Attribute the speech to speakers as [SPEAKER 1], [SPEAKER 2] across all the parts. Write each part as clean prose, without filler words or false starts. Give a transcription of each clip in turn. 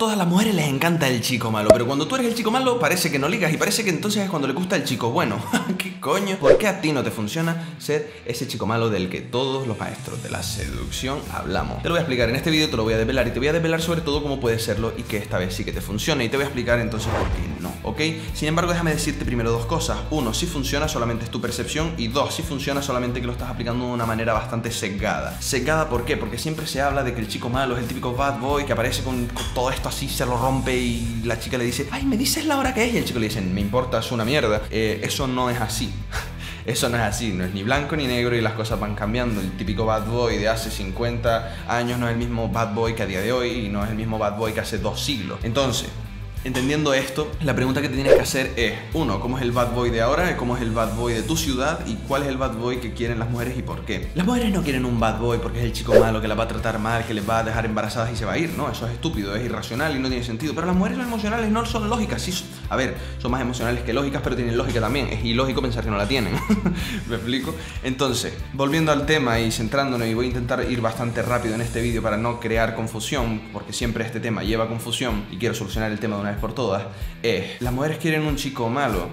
[SPEAKER 1] todas las mujeres les encanta el chico malo, pero cuando tú eres el chico malo parece que no ligas y parece que entonces es cuando le gusta el chico bueno. ¿Qué coño? ¿Por qué a ti no te funciona ser ese chico malo del que todos los maestros de la seducción hablamos? Te lo voy a explicar en este vídeo, te lo voy a desvelar y te voy a desvelar sobre todo cómo puede serlo y que esta vez sí que te funcione, y te voy a explicar entonces por qué no, ¿ok? Sin embargo, déjame decirte primero dos cosas. Uno, si funciona solamente es tu percepción, y dos, si funciona solamente que lo estás aplicando de una manera bastante sesgada. ¿Sesgada por qué? Porque siempre se habla de que el chico malo es el típico bad boy que aparece con todo esto así, se lo rompe y la chica le dice, ay, ¿me dices la hora que es? Y el chico le dice, me importa, es una mierda. Eso no es así. Eso no es así, no es ni blanco ni negro y las cosas van cambiando. El típico bad boy de hace 50 años no es el mismo bad boy que a día de hoy y no es el mismo bad boy que hace 2 siglos. Entonces, entendiendo esto, la pregunta que te tienes que hacer es, uno, ¿cómo es el bad boy de ahora? ¿Cómo es el bad boy de tu ciudad? ¿Y cuál es el bad boy que quieren las mujeres y por qué? Las mujeres no quieren un bad boy porque es el chico malo que las va a tratar mal, que les va a dejar embarazadas y se va a ir, ¿no? Eso es estúpido, es irracional y no tiene sentido. Pero las mujeres no emocionales no son lógicas, sí, a ver, son más emocionales que lógicas, pero tienen lógica también. Es ilógico pensar que no la tienen. ¿Me explico? Entonces, volviendo al tema y centrándonos, y voy a intentar ir bastante rápido en este vídeo para no crear confusión, porque siempre este tema lleva confusión y quiero solucionar el tema de una vez por todas. Las mujeres quieren un chico malo.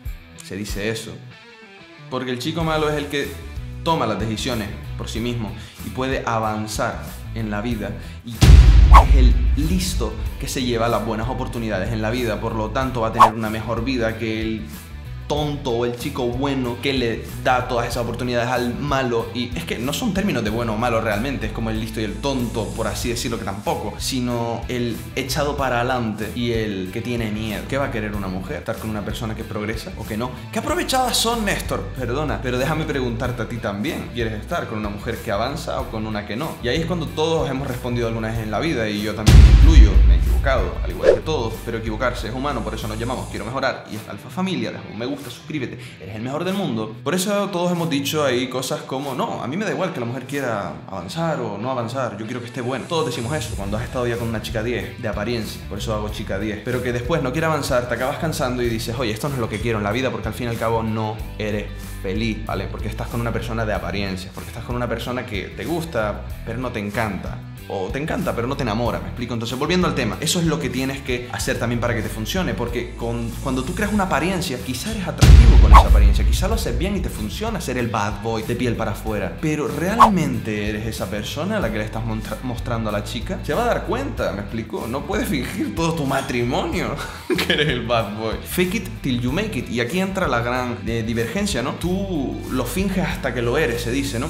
[SPEAKER 1] Se dice eso porque el chico malo es el que toma las decisiones por sí mismo y puede avanzar en la vida y es el listo que se lleva las buenas oportunidades en la vida, por lo tanto va a tener una mejor vida que el tonto o el chico bueno que le da todas esas oportunidades al malo. Y es que no son términos de bueno o malo realmente, es como el listo y el tonto, por así decirlo, que tampoco, sino el echado para adelante y el que tiene miedo. ¿Qué va a querer una mujer? ¿Estar con una persona que progresa o que no? ¿Qué aprovechadas son, Néstor? Perdona, pero déjame preguntarte a ti también. ¿Quieres estar con una mujer que avanza o con una que no? Y ahí es cuando todos hemos respondido alguna vez en la vida, y yo también me incluyo. Me he equivocado, al igual que todos, pero equivocarse es humano, por eso nos llamamos Quiero Mejorar. Y es Alfa Familia, deja un me gusta, suscríbete, eres el mejor del mundo. Por eso todos hemos dicho ahí cosas como, no, a mí me da igual que la mujer quiera avanzar o no avanzar, yo quiero que esté bueno. Todos decimos eso cuando has estado ya con una chica 10 de apariencia, por eso hago chica 10, pero que después no quiere avanzar, te acabas cansando y dices, oye, esto no es lo que quiero en la vida, porque al fin y al cabo no eres feliz, ¿vale? Porque estás con una persona de apariencia, porque estás con una persona que te gusta, pero no te encanta. O te encanta, pero no te enamora, ¿me explico? Entonces, volviendo al tema, eso es lo que tienes que hacer también para que te funcione, porque cuando tú creas una apariencia, quizá eres atractivo con esa apariencia, quizá lo haces bien y te funciona ser el bad boy de piel para afuera, pero ¿realmente eres esa persona a la que le estás mostrando a la chica? Se va a dar cuenta, ¿me explico? No puedes fingir todo tu matrimonio que eres el bad boy. Fake it till you make it, y aquí entra la gran divergencia, ¿no? Tú lo finges hasta que lo eres, se dice, ¿no?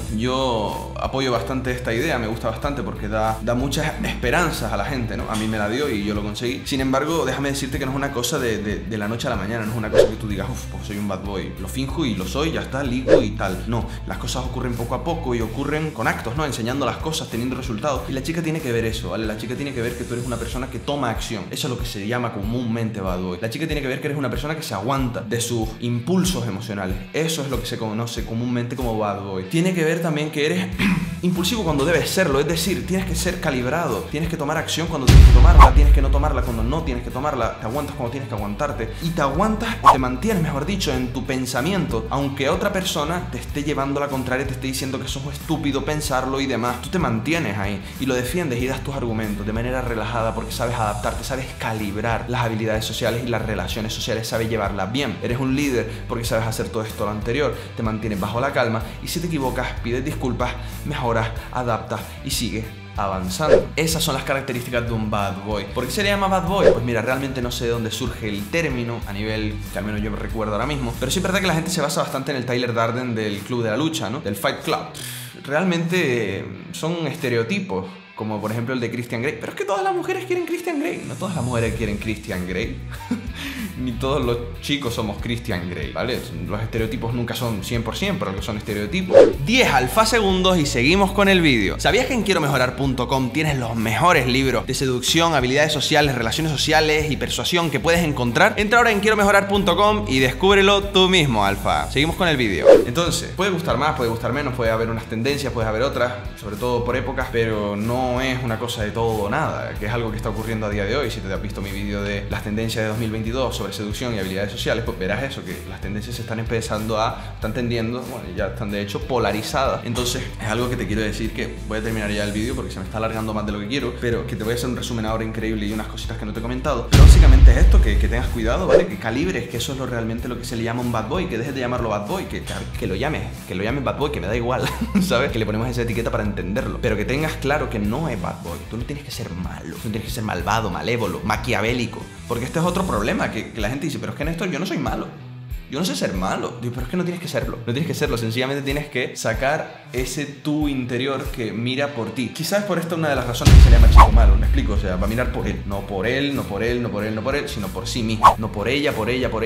[SPEAKER 1] Yo apoyo bastante esta idea, me gusta bastante porque da muchas esperanzas a la gente, ¿no? A mí me la dio y yo lo conseguí. Sin embargo, déjame decirte que no es una cosa de la noche a la mañana, no es una cosa que tú digas, uff, pues soy un bad boy, lo finjo y lo soy, ya está, ligo y tal. No, las cosas ocurren poco a poco y ocurren con actos, ¿no? Enseñando las cosas, teniendo resultados. Y la chica tiene que ver eso, ¿vale? La chica tiene que ver que tú eres una persona que toma acción. Eso es lo que se llama comúnmente bad boy. La chica tiene que ver que eres una persona que se aguanta de sus impulsos emocionales. Eso es lo que se conoce comúnmente como bad boy. Tiene que ver también que eres impulsivo cuando debes serlo, es decir, tienes que ser calibrado, tienes que tomar acción cuando tienes que tomarla, tienes que no tomarla cuando no tienes que tomarla, te aguantas cuando tienes que aguantarte y te aguantas o te mantienes, mejor dicho, en tu pensamiento, aunque otra persona te esté llevando la contraria, te esté diciendo que eso es estúpido pensarlo y demás, tú te mantienes ahí y lo defiendes y das tus argumentos de manera relajada porque sabes adaptarte, sabes calibrar las habilidades sociales y las relaciones sociales, sabes llevarlas bien, eres un líder porque sabes hacer todo esto lo anterior, te mantienes bajo la calma y si te equivocas, pides disculpas, mejoras, adaptas y sigues avanzando. Esas son las características de un bad boy. ¿Por qué se le llama bad boy? Pues mira, realmente no sé de dónde surge el término a nivel que al menos yo me recuerdo ahora mismo, pero sí es verdad que la gente se basa bastante en el Tyler Durden del Club de la Lucha, ¿no? Del Fight Club. Realmente son estereotipos, como por ejemplo el de Christian Grey. Pero es que todas las mujeres quieren Christian Grey. No todas las mujeres quieren Christian Grey. Ni todos los chicos somos Christian Grey, ¿vale? Los estereotipos nunca son 100%, pero que son estereotipos. 10 alfa segundos y seguimos con el vídeo. ¿Sabías que en quieromejorar.com tienes los mejores libros de seducción, habilidades sociales, relaciones sociales y persuasión que puedes encontrar? Entra ahora en quieromejorar.com y descúbrelo tú mismo, alfa. Seguimos con el vídeo. Entonces, puede gustar más, puede gustar menos, puede haber unas tendencias, puede haber otras, sobre todo por épocas, pero no es una cosa de todo o nada, que es algo que está ocurriendo a día de hoy. Si te has visto mi vídeo de las tendencias de 2022 sobre de seducción y habilidades sociales, pues verás eso, que las tendencias se están empezando están tendiendo, bueno, ya están de hecho polarizadas. Entonces es algo que te quiero decir, que voy a terminar ya el vídeo porque se me está alargando más de lo que quiero, pero que te voy a hacer un resumen ahora increíble y unas cositas que no te he comentado. Pero básicamente es esto, que tengas cuidado, ¿vale? Que calibres, que eso es realmente lo que se le llama un bad boy, que dejes de llamarlo bad boy, que lo llames bad boy, que me da igual, ¿sabes? Que le ponemos esa etiqueta para entenderlo, pero que tengas claro que no es bad boy. Tú no tienes que ser malo, tú no tienes que ser malvado, malévolo, maquiavélico, porque este es otro problema, que la gente dice, pero es que Néstor, yo no soy malo, yo no sé ser malo. Digo, pero es que no tienes que serlo. No tienes que serlo, sencillamente tienes que sacar ese tú interior que mira por ti. Quizás por esta una de las razones que se le llama chico malo, ¿me explico? O sea, va a mirar por él. No por él, no por él, no por él, no por él, sino por sí mismo. No por ella,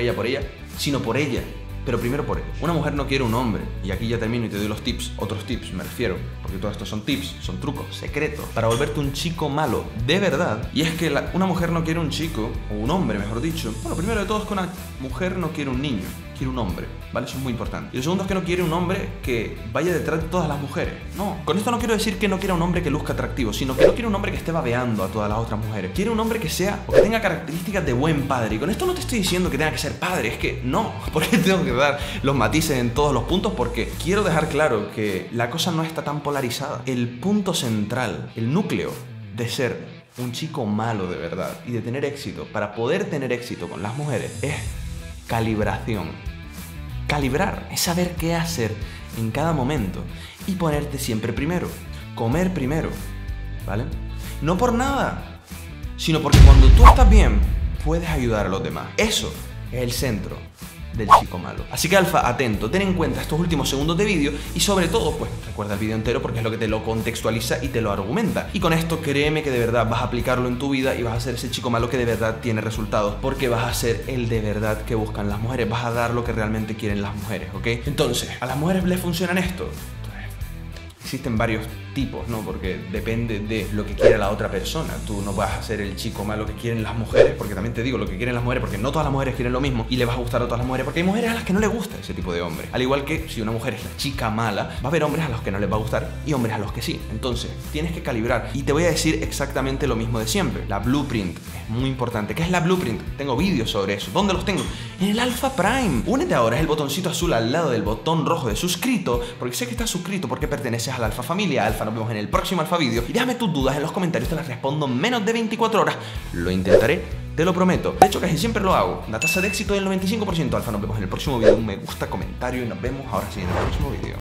[SPEAKER 1] sino por ella. Pero primero por él. Una mujer no quiere un hombre, y aquí ya termino y te doy los tips, otros tips me refiero, porque todo esto son tips, son trucos, secretos, para volverte un chico malo de verdad. Y es que una mujer no quiere un chico, o un hombre mejor dicho. Bueno, primero de todo es que una mujer no quiere un niño, quiere un hombre, ¿vale? Eso es muy importante. Y lo segundo es que no quiere un hombre que vaya detrás de todas las mujeres. No, con esto no quiero decir que no quiera un hombre que luzca atractivo, sino que no quiere un hombre que esté babeando a todas las otras mujeres. Quiere un hombre que sea, o que tenga características de buen padre. Y con esto no te estoy diciendo que tenga que ser padre, es que no, porque tengo que dar los matices en todos los puntos, porque quiero dejar claro que la cosa no está tan polarizada. El punto central, el núcleo de ser un chico malo de verdad y de tener éxito, para poder tener éxito con las mujeres, es calibración. Calibrar es saber qué hacer en cada momento y ponerte siempre primero, comer primero, ¿vale? No por nada, sino porque cuando tú estás bien, puedes ayudar a los demás. Eso es el centro del chico malo. Así que alfa, atento, ten en cuenta estos últimos segundos de vídeo y sobre todo, pues recuerda el vídeo entero porque es lo que te lo contextualiza y te lo argumenta. Y con esto créeme que de verdad vas a aplicarlo en tu vida y vas a ser ese chico malo que de verdad tiene resultados, porque vas a ser el de verdad que buscan las mujeres, vas a dar lo que realmente quieren las mujeres, ¿ok? Entonces, ¿a las mujeres les funcionan esto? Existen varios tipos, ¿no? Porque depende de lo que quiera la otra persona. Tú no vas a ser el chico malo que quieren las mujeres, porque también te digo lo que quieren las mujeres, porque no todas las mujeres quieren lo mismo y le vas a gustar a todas las mujeres, porque hay mujeres a las que no les gusta ese tipo de hombre. Al igual que si una mujer es la chica mala, va a haber hombres a los que no les va a gustar y hombres a los que sí. Entonces, tienes que calibrar. Y te voy a decir exactamente lo mismo de siempre. La blueprint es muy importante. ¿Qué es la blueprint? Tengo vídeos sobre eso. ¿Dónde los tengo? En el Alpha Prime. Únete ahora, es el botoncito azul al lado del botón rojo de suscrito, porque sé que estás suscrito porque perteneces a la Alpha Familia. Alfa, nos vemos en el próximo Alfa Video y déjame tus dudas en los comentarios, te las respondo en menos de 24 horas. Lo intentaré, te lo prometo. De hecho, casi siempre lo hago. Una tasa de éxito del 95%. Alfa, nos vemos en el próximo video. Un me gusta, comentario y nos vemos ahora sí en el próximo video.